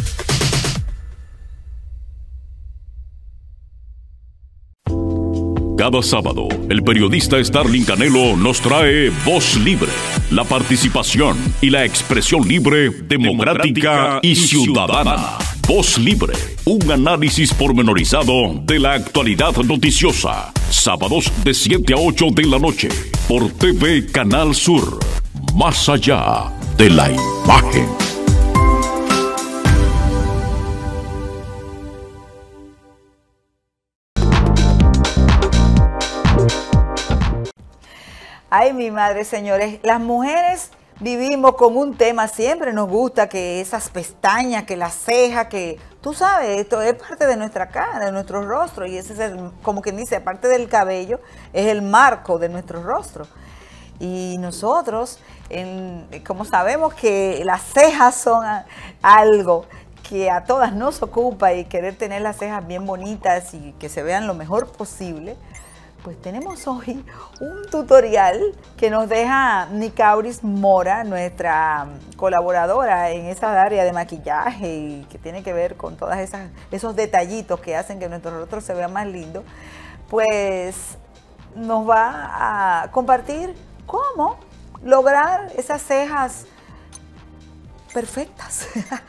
Cada sábado, el periodista Starling Canelo nos trae Voz Libre, la participación y la expresión libre, democrática y ciudadana. Voz Libre, un análisis pormenorizado de la actualidad noticiosa. Sábados de siete a ocho de la noche, por T V Canal Sur, más allá de la imagen. Ay, mi madre, señores, las mujeres vivimos con un tema, siempre nos gusta que esas pestañas, que las cejas, que tú sabes, esto es parte de nuestra cara, de nuestro rostro, y ese es el, como quien dice, aparte del cabello, es el marco de nuestro rostro. Y nosotros, en, como sabemos que las cejas son a, algo que a todas nos ocupa y querer tener las cejas bien bonitas y que se vean lo mejor posible, Pues tenemos hoy un tutorial que nos deja Nicauris Mora, nuestra colaboradora en esa área de maquillaje y que tiene que ver con todos esos detallitos que hacen que nuestro rostro se vea más lindo. Pues nos va a compartir cómo lograr esas cejas perfectas.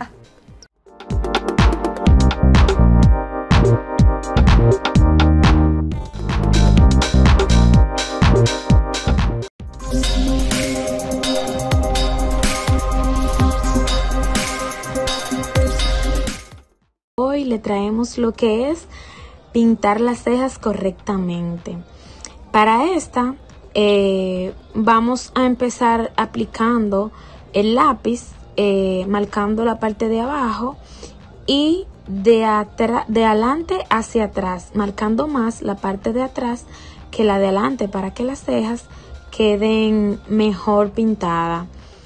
Hoy le traemos lo que es pintar las cejas correctamente. Para esta eh, vamos a empezar aplicando el lápiz, eh, marcando la parte de abajo y de, de adelante hacia atrás, marcando más la parte de atrás que la de adelante para que las cejas queden mejor pintadas.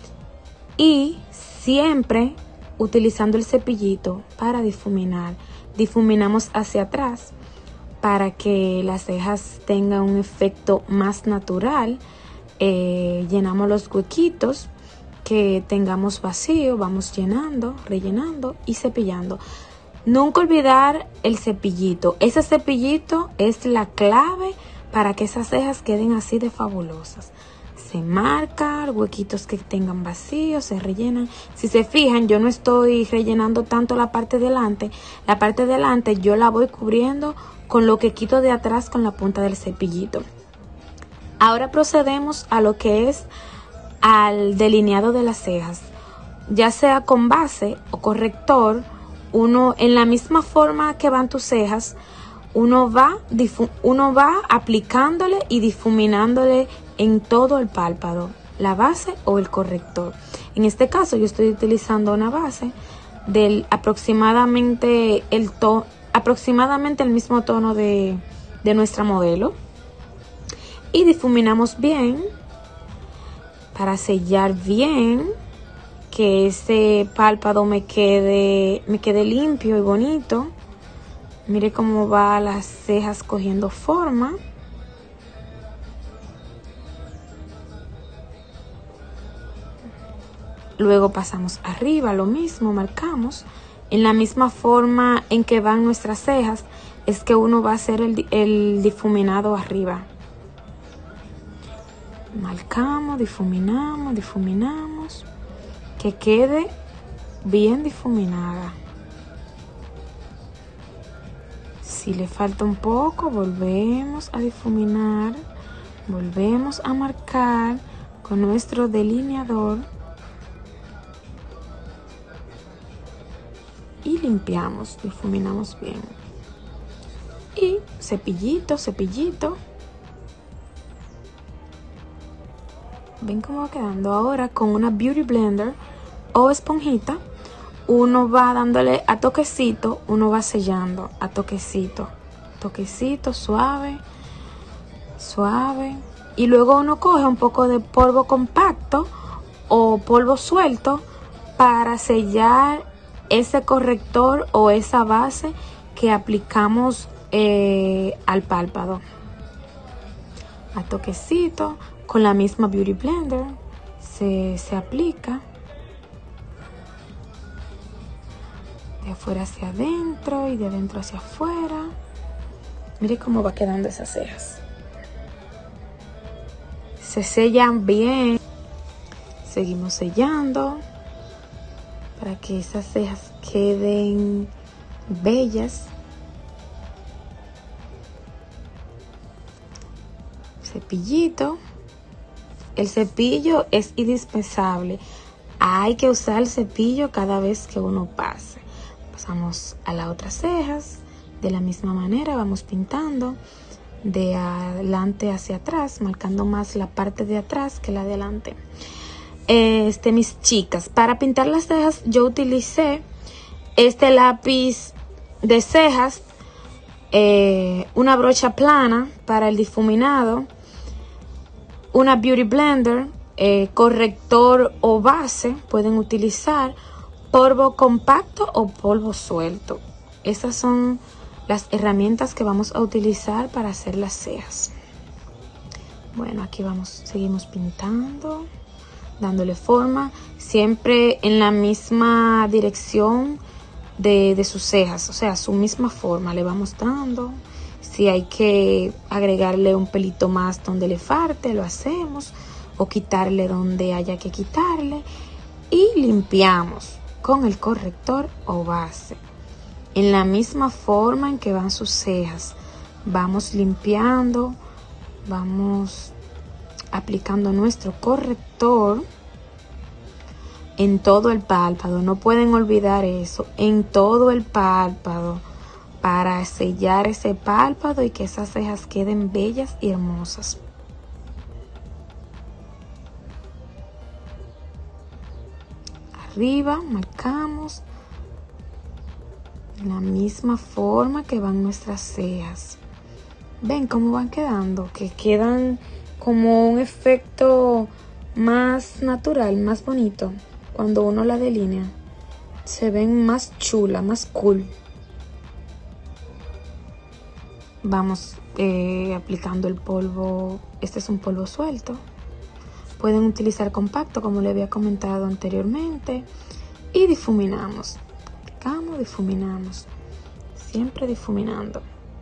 Y siempre utilizando el cepillito para difuminar. Difuminamos hacia atrás para que las cejas tengan un efecto más natural. Eh, llenamos los huequitos que tengamos vacío, vamos llenando, rellenando y cepillando. Nunca olvidar el cepillito. Ese cepillito es la clave para que esas cejas queden así de fabulosas. Se marca, huequitos que tengan vacíos, se rellenan. Si se fijan, yo no estoy rellenando tanto la parte de delante. La parte de delante yo la voy cubriendo con lo que quito de atrás con la punta del cepillito. Ahora procedemos a lo que es al delineado de las cejas. Ya sea con base o corrector, uno en la misma forma que van tus cejas, uno va, uno va aplicándole y difuminándole en todo el párpado, la base o el corrector. En este caso yo estoy utilizando una base del aproximadamente el tono, aproximadamente el mismo tono de, de nuestra modelo, y difuminamos bien para sellar bien que ese párpado me quede, me quede limpio y bonito. Mire cómo va las cejas cogiendo forma. Luego pasamos arriba, lo mismo, marcamos. En la misma forma en que van nuestras cejas, es que uno va a hacer el, el difuminado arriba. Marcamos, difuminamos, difuminamos. Que quede bien difuminada. Si le falta un poco, volvemos a difuminar. Volvemos a marcar con nuestro delineador. Y limpiamos, difuminamos bien. Y cepillito, cepillito. Ven cómo va quedando. Ahora con una Beauty Blender o esponjita, uno va dándole a toquecito, uno va sellando a toquecito. Toquecito, suave, suave. Y luego uno coge un poco de polvo compacto o polvo suelto para sellar ese corrector o esa base que aplicamos eh, al párpado. A toquecito, con la misma Beauty Blender se, se aplica de afuera hacia adentro y de adentro hacia afuera. Mire cómo va quedando esas cejas. Se sellan bien. Seguimos sellando para que esas cejas queden bellas. Cepillito. El cepillo es indispensable. Hay que usar el cepillo cada vez que uno pase. Pasamos a las otras cejas. De la misma manera vamos pintando de adelante hacia atrás, marcando más la parte de atrás que la de adelante. Este, mis chicas, para pintar las cejas yo utilicé este lápiz de cejas, eh, una brocha plana para el difuminado, una Beauty Blender, eh, corrector o base, pueden utilizar polvo compacto o polvo suelto. Esas son las herramientas que vamos a utilizar para hacer las cejas. Bueno, aquí vamos, seguimos pintando, dándole forma, siempre en la misma dirección de, de sus cejas, o sea, su misma forma le vamos dando. Si hay que agregarle un pelito más donde le falte, lo hacemos, o quitarle donde haya que quitarle, y limpiamos con el corrector o base. En la misma forma en que van sus cejas, vamos limpiando, vamos aplicando nuestro corrector en todo el párpado. No pueden olvidar eso, en todo el párpado, para sellar ese párpado y que esas cejas queden bellas y hermosas. Arriba marcamos de la misma forma que van nuestras cejas. Ven cómo van quedando, que quedan como un efecto más natural, más bonito. Cuando uno la delinea, se ven más chula, más cool. Vamos eh, aplicando el polvo. Este es un polvo suelto. Pueden utilizar compacto, como le había comentado anteriormente. Y difuminamos. Aplicamos, difuminamos. Siempre difuminando.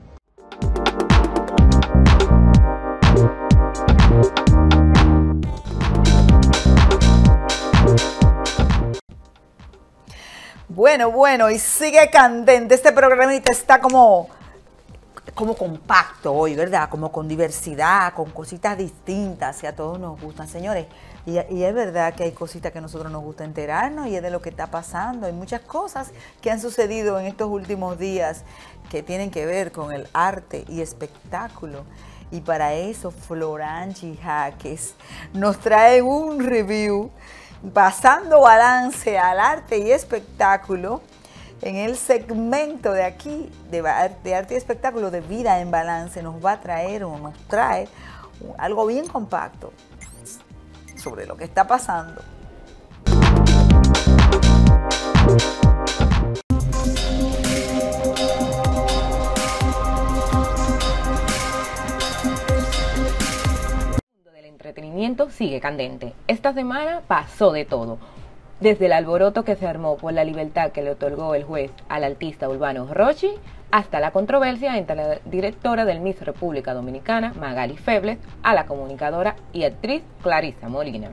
Bueno, bueno, y sigue candente. Este programita está como, como compacto hoy, ¿verdad? Como con diversidad, con cositas distintas, y a todos nos gustan, señores. Y, y es verdad que hay cositas que a nosotros nos gusta enterarnos, y es de lo que está pasando. Hay muchas cosas que han sucedido en estos últimos días que tienen que ver con el arte y espectáculo. Y para eso, Floranchi Jaques nos trae un review pasando balance al arte y espectáculo en el segmento de aquí de, de arte y espectáculo de Vida en Balance. Nos va a traer o nos trae algo bien compacto sobre lo que está pasando. Entretenimiento sigue candente. Esta semana pasó de todo. Desde el alboroto que se armó por la libertad que le otorgó el juez al artista urbano Rochy, hasta la controversia entre la directora del Miss República Dominicana, Magali Febles, a la comunicadora y actriz Clarisa Molina.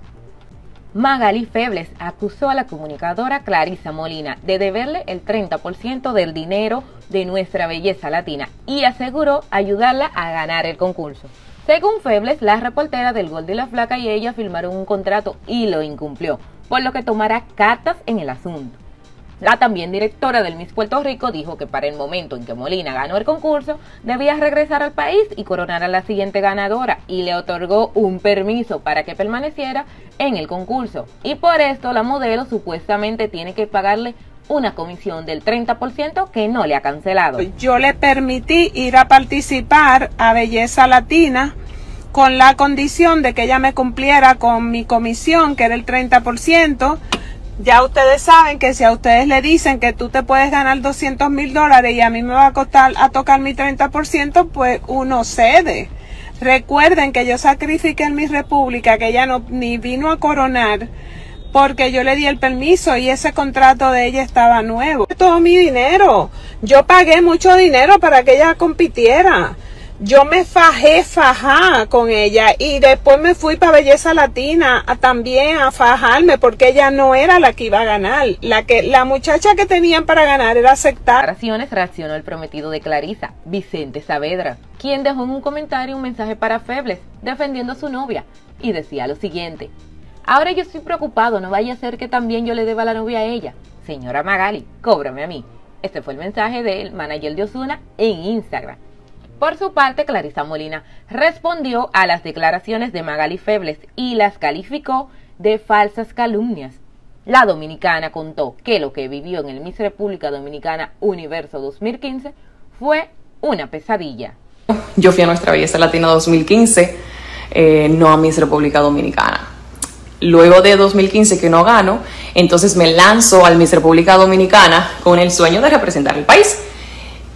Magali Febles acusó a la comunicadora Clarisa Molina de deberle el treinta por ciento del dinero de nuestra belleza latina y aseguró ayudarla a ganar el concurso. Según Febles, la reportera del Gol de la Flaca y ella firmaron un contrato y lo incumplió, por lo que tomará cartas en el asunto. La también directora del Miss Puerto Rico dijo que para el momento en que Molina ganó el concurso, debía regresar al país y coronar a la siguiente ganadora, y le otorgó un permiso para que permaneciera en el concurso. Y por esto la modelo supuestamente tiene que pagarle una comisión del treinta por ciento que no le ha cancelado. Yo le permití ir a participar a Belleza Latina con la condición de que ella me cumpliera con mi comisión, que era el treinta por ciento. Ya ustedes saben que si a ustedes le dicen que tú te puedes ganar doscientos mil dólares y a mí me va a costar a tocar mi treinta por ciento, pues uno cede. Recuerden que yo sacrifiqué en mi república, que ella no ni vino a coronar, porque yo le di el permiso y ese contrato de ella estaba nuevo. Todo mi dinero. Yo pagué mucho dinero para que ella compitiera. Yo me fajé, fajá con ella, y después me fui para Belleza Latina a, también a fajarme, porque ella no era la que iba a ganar. La que la muchacha que tenían para ganar era aceptar. Reacciones reaccionó el prometido de Clarisa, Vicente Saavedra, quien dejó en un comentario un mensaje para Febles, defendiendo a su novia, y decía lo siguiente: ahora yo estoy preocupado, no vaya a ser que también yo le deba la novia a ella. Señora Magali, cóbrame a mí. Este fue el mensaje del manager de Ozuna en Instagram. Por su parte, Clarisa Molina respondió a las declaraciones de Magali Febles y las calificó de falsas calumnias. La dominicana contó que lo que vivió en el Miss República Dominicana Universo dos mil quince fue una pesadilla. Yo fui a Nuestra Belleza Latina dos mil quince, eh, no a Miss República Dominicana. Luego de dos mil quince que no gano, entonces me lanzo al Miss República Dominicana con el sueño de representar el país.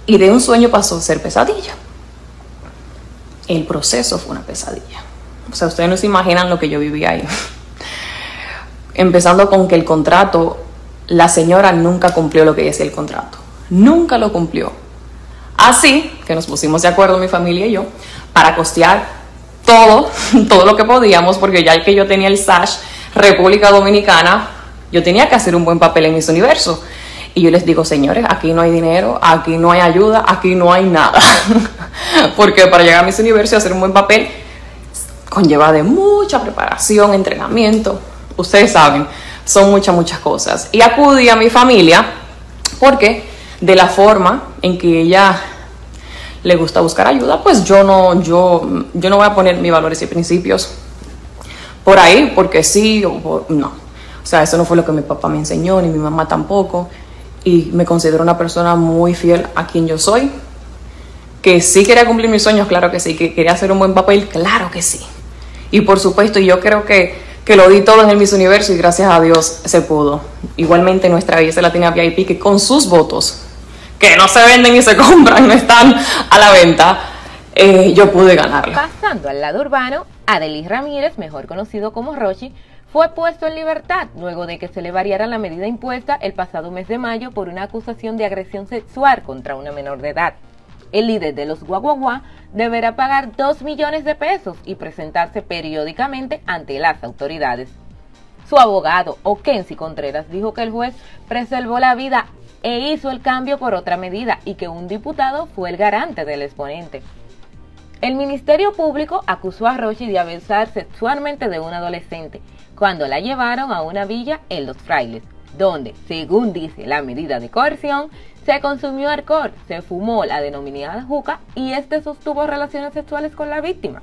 Y de un sueño pasó a ser pesadilla. El proceso fue una pesadilla. O sea, ustedes no se imaginan lo que yo viví ahí. Empezando con que el contrato, la señora nunca cumplió lo que decía el contrato. Nunca lo cumplió. Así que nos pusimos de acuerdo mi familia y yo para costear todo, todo lo que podíamos, porque ya que yo tenía el S A S H República Dominicana, yo tenía que hacer un buen papel en Miss Universo. Y yo les digo, señores, aquí no hay dinero, aquí no hay ayuda, aquí no hay nada. Porque para llegar a Miss Universo y hacer un buen papel conlleva de mucha preparación, entrenamiento. Ustedes saben, son muchas, muchas cosas. Y acudí a mi familia porque de la forma en que ella le gusta buscar ayuda, pues yo no, yo, yo no voy a poner mis valores y principios por ahí, porque sí o por, no. O sea, eso no fue lo que mi papá me enseñó, ni mi mamá tampoco. Y me considero una persona muy fiel a quien yo soy. Que sí quería cumplir mis sueños, claro que sí. Que quería hacer un buen papel, claro que sí. Y por supuesto, yo creo que, que lo di todo en el Miss Universo y gracias a Dios se pudo. Igualmente nuestra belleza latina V I P, que con sus votos, que no se venden y se compran, no están a la venta, eh, yo pude ganarla. Pasando al lado urbano, Adelis Ramírez, mejor conocido como Rochi, fue puesto en libertad luego de que se le variara la medida impuesta el pasado mes de mayo por una acusación de agresión sexual contra una menor de edad. El líder de los Guaguaguá deberá pagar dos millones de pesos y presentarse periódicamente ante las autoridades. Su abogado, Okensi Contreras, dijo que el juez preservó la vida e hizo el cambio por otra medida y que un diputado fue el garante del exponente. El Ministerio Público acusó a Rochi de abusar sexualmente de un adolescente cuando la llevaron a una villa en Los Frailes, donde, según dice la medida de coerción, se consumió alcohol, se fumó la denominada juca y este sostuvo relaciones sexuales con la víctima.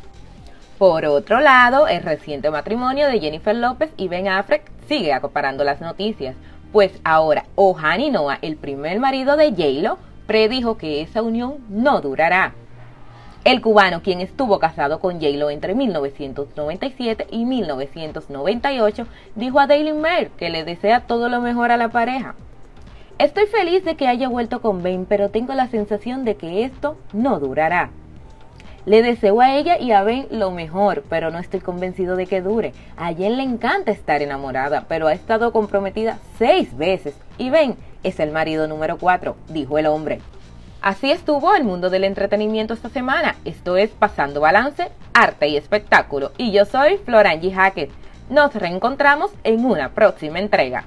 Por otro lado, el reciente matrimonio de Jennifer López y Ben Affleck sigue acaparando las noticias, pues ahora Ohani Noah, el primer marido de J-Lo, predijo que esa unión no durará. El cubano, quien estuvo casado con J-Lo entre mil novecientos noventa y siete y mil novecientos noventa y ocho, dijo a Daily Mail que le desea todo lo mejor a la pareja. Estoy feliz de que haya vuelto con Ben, pero tengo la sensación de que esto no durará. Le deseo a ella y a Ben lo mejor, pero no estoy convencido de que dure. A Jen le encanta estar enamorada, pero ha estado comprometida seis veces y Ben es el marido número cuatro, dijo el hombre. Así estuvo el mundo del entretenimiento esta semana. Esto es Pasando Balance, Arte y Espectáculo. Y yo soy Florangi Hackett. Nos reencontramos en una próxima entrega.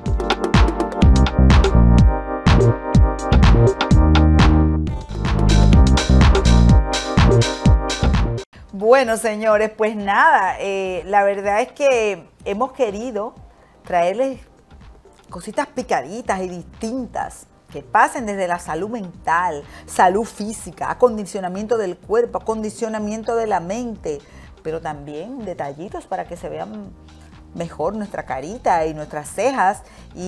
Bueno, señores, pues nada, eh, la verdad es que hemos querido traerles cositas picaditas y distintas que pasen desde la salud mental, salud física, acondicionamiento del cuerpo, acondicionamiento de la mente, pero también detallitos para que se vean mejor nuestra carita y nuestras cejas.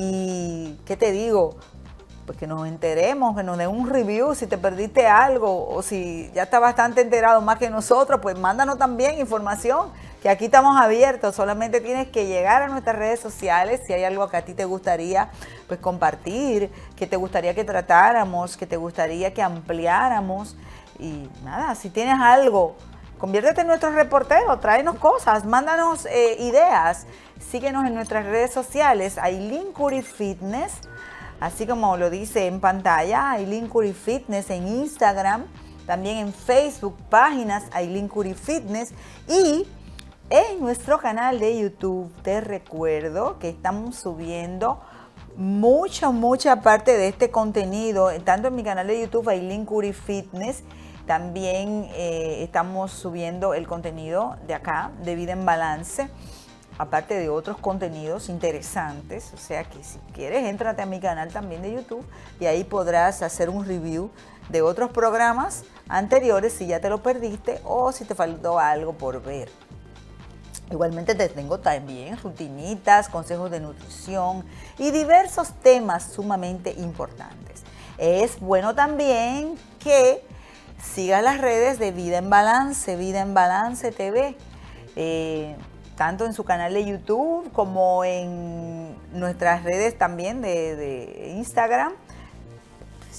Y, ¿qué te digo? Pues que nos enteremos, que nos den un review si te perdiste algo o si ya está bastante enterado más que nosotros, pues mándanos también información, que aquí estamos abiertos. Solamente tienes que llegar a nuestras redes sociales si hay algo que a ti te gustaría pues compartir, que te gustaría que tratáramos, que te gustaría que ampliáramos. Y nada, si tienes algo, conviértete en nuestro reportero, tráenos cosas, mándanos eh, ideas. Síguenos en nuestras redes sociales, Ailin Curi Fitness, así como lo dice en pantalla, Ailin Curi Fitness en Instagram, también en Facebook, páginas Ailin Curi Fitness, y en nuestro canal de YouTube. Te recuerdo que estamos subiendo mucha, mucha parte de este contenido, tanto en mi canal de YouTube Ailin Curi Fitness, también eh, estamos subiendo el contenido de acá, de Vida en Balance, aparte de otros contenidos interesantes. O sea que si quieres, éntrate a mi canal también de YouTube y ahí podrás hacer un review de otros programas anteriores si ya te lo perdiste o si te faltó algo por ver. Igualmente te tengo también rutinitas, consejos de nutrición y diversos temas sumamente importantes. Es bueno también que sigas las redes de Vida en Balance, Vida en Balance T V, eh, tanto en su canal de YouTube como en nuestras redes también de, de Instagram.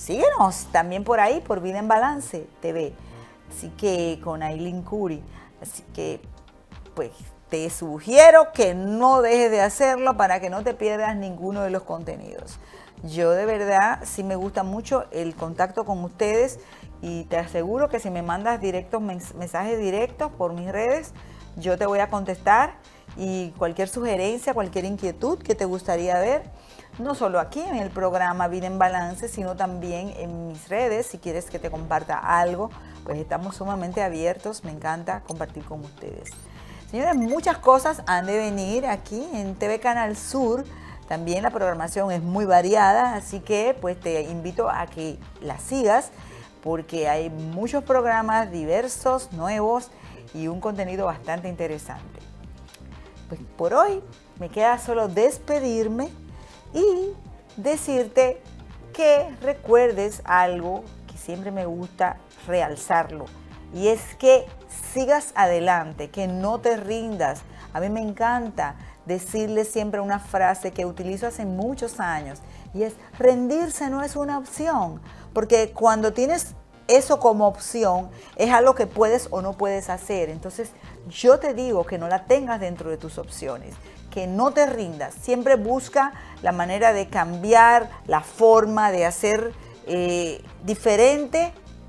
síguenos también por ahí, por Vida en Balance T V. Así que con Aileen Curry. Así que, pues, te sugiero que no dejes de hacerlo para que no te pierdas ninguno de los contenidos. Yo de verdad sí me gusta mucho el contacto con ustedes y te aseguro que si me mandas directos, mensajes directos por mis redes, yo te voy a contestar y cualquier sugerencia, cualquier inquietud que te gustaría ver, no solo aquí en el programa Vida en Balance, sino también en mis redes. Si quieres que te comparta algo, pues estamos sumamente abiertos. Me encanta compartir con ustedes. Señores, muchas cosas han de venir aquí en T V Canal Sur. También la programación es muy variada, así que pues te invito a que la sigas porque hay muchos programas diversos, nuevos y un contenido bastante interesante. Pues por hoy me queda solo despedirme y decirte que recuerdes algo que siempre me gusta realzarlo, y es que sigas adelante, que no te rindas. A mí me encanta decirle siempre una frase que utilizo hace muchos años, y es: rendirse no es una opción, porque cuando tienes eso como opción, es algo que puedes o no puedes hacer. Entonces yo te digo que no la tengas dentro de tus opciones, que no te rindas, siempre busca la manera de cambiar la forma de hacer eh, diferente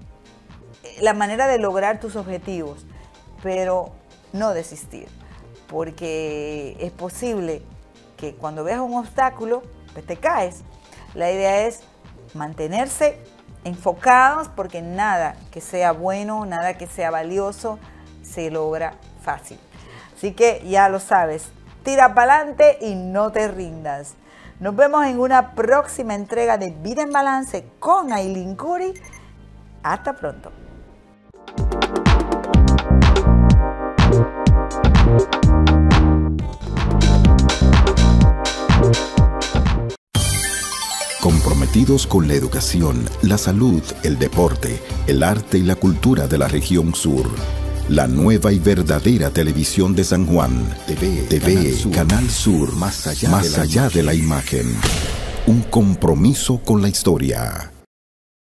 la manera de lograr tus objetivos, pero no desistir, porque es posible que cuando veas un obstáculo, pues te caes. La idea es mantenerse enfocados, porque nada que sea bueno, nada que sea valioso, se logra fácil. Así que ya lo sabes, tira para adelante y no te rindas. Nos vemos en una próxima entrega de Vida en Balance con Aileen Curry. Hasta pronto. Comprometidos con la educación, la salud, el deporte, el arte y la cultura de la región sur. La nueva y verdadera televisión de San Juan. T V, T V Canal Sur, Canal Sur, más allá, más de, la allá de la imagen. Un compromiso con la historia.